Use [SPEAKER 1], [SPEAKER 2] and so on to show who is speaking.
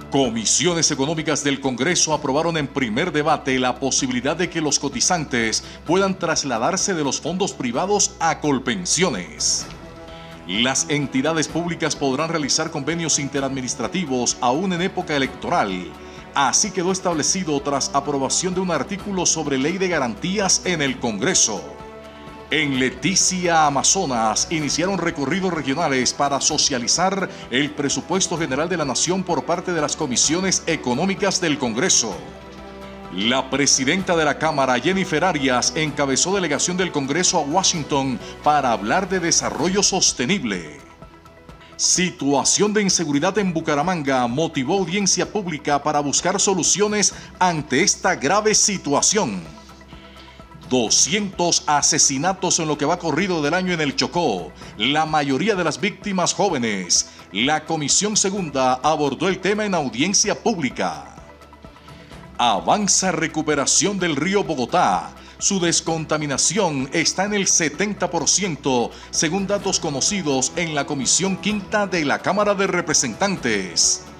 [SPEAKER 1] Comisiones Económicas del Congreso aprobaron en primer debate la posibilidad de que los cotizantes puedan trasladarse de los fondos privados a Colpensiones. Las entidades públicas podrán realizar convenios interadministrativos aún en época electoral. Así quedó establecido tras aprobación de un artículo sobre ley de garantías en el Congreso. En Leticia, Amazonas, iniciaron recorridos regionales para socializar el presupuesto general de la Nación por parte de las comisiones económicas del Congreso. La presidenta de la Cámara, Jennifer Arias, encabezó delegación del Congreso a Washington para hablar de desarrollo sostenible. Situación de inseguridad en Bucaramanga motivó audiencia pública para buscar soluciones ante esta grave situación. 200 asesinatos en lo que va corrido del año en el Chocó, la mayoría de las víctimas jóvenes. La Comisión Segunda abordó el tema en audiencia pública. Avanza recuperación del río Bogotá. Su descontaminación está en el 70%, según datos conocidos en la Comisión Quinta de la Cámara de Representantes.